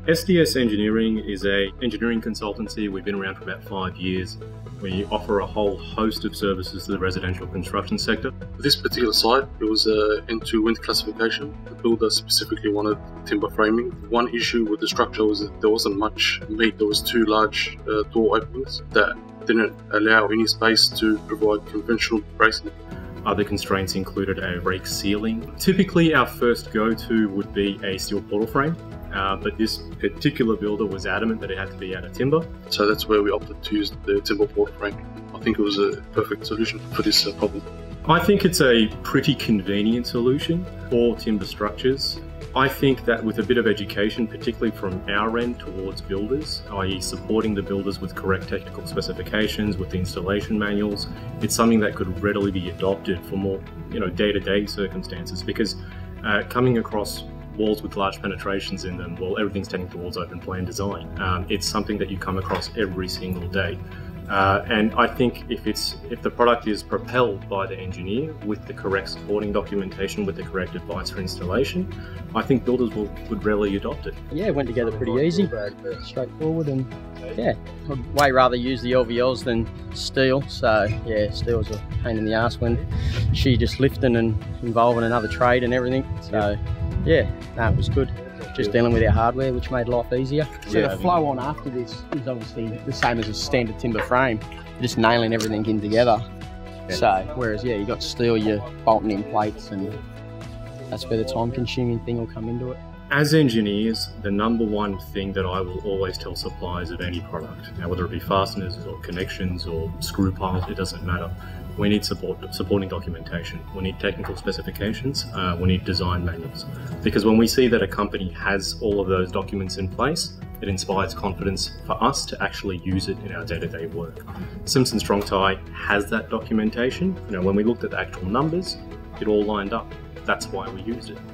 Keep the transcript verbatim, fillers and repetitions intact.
S D S Engineering is a engineering consultancy. We've been around for about five years. We offer a whole host of services to the residential construction sector. For this particular site, it was a N two wind classification. The builder specifically wanted timber framing. One issue with the structure was that there wasn't much meat. There was two large uh, door openings that didn't allow any space to provide conventional bracing. Other constraints included a rake ceiling. Typically, our first go-to would be a steel portal frame. Uh, but this particular builder was adamant that it had to be out of timber. So that's where we opted to use the timber portal frame. I think it was a perfect solution for this uh, problem. I think it's a pretty convenient solution for timber structures. I think that with a bit of education, particularly from our end towards builders, that is supporting the builders with correct technical specifications, with the installation manuals, it's something that could readily be adopted for more, you know, day-to-day circumstances, because uh, coming across walls with large penetrations in them, well, everything's tending towards open plan design. Um, it's something that you come across every single day. Uh, and I think if it's if the product is propelled by the engineer with the correct supporting documentation, with the correct advice for installation, I think builders will, would readily adopt it. Yeah, it went together pretty easy, straightforward, and yeah, I'd way rather use the L V Ls than steel. So yeah, steel's a pain in the ass when she just lifting and involving another trade and everything. So yeah, no, it was good. Just dealing with our hardware, which made life easier. So yeah, the flow on after this is obviously the same as a standard timber frame, just nailing everything in together. Yeah. So, whereas yeah, you got steel, you're bolting in plates, and that's where the time-consuming thing will come into it. As engineers, the number one thing that I will always tell suppliers of any product, now whether it be fasteners or connections or screw piles, it doesn't matter. We need support, supporting documentation. We need technical specifications. Uh, we need design manuals. Because when we see that a company has all of those documents in place, it inspires confidence for us to actually use it in our day-to-day work. Simpson Strong Tie has that documentation. You know, when we looked at the actual numbers, it all lined up. That's why we used it.